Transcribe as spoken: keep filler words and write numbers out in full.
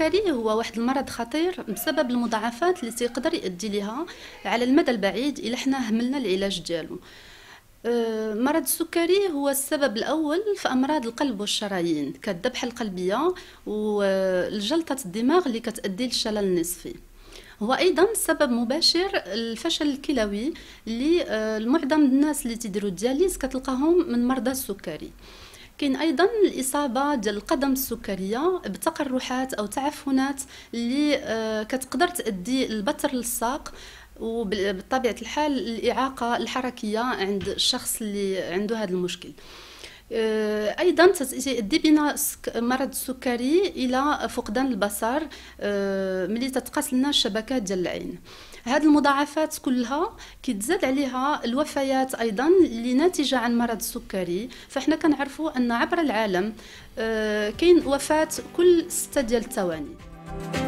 السكري هو واحد المرض خطير بسبب المضاعفات اللي تيقدر يؤدي لها على المدى البعيد الا حنا هملنا العلاج ديالو. أه، مرض السكري هو السبب الأول في أمراض القلب والشرايين كالذبحة القلبية والجلطة الدماغ اللي كتؤدي للشلل النصفي. هو أيضا سبب مباشر الفشل الكلوي اللي أه، معظم الناس اللي تيديروا الدياليز كتلقاهم من مرضى السكري. كاين ايضا الاصابه ديال القدم السكريه بتقرحات او تعفنات اللي أه، كتقدر تؤدي البتر للساق، وبطبيعه الحال الاعاقه الحركيه عند الشخص اللي عنده هذا المشكل. ايضا تؤدي بنا مرض السكري الى فقدان البصر ملي تتقاس لنا الشبكات ديال العين. هاد المضاعفات كلها كيتزاد عليها الوفيات ايضا اللي ناتجه عن مرض السكري. فاحنا كنعرفوا ان عبر العالم كاين وفاه كل ستة ديال الثواني.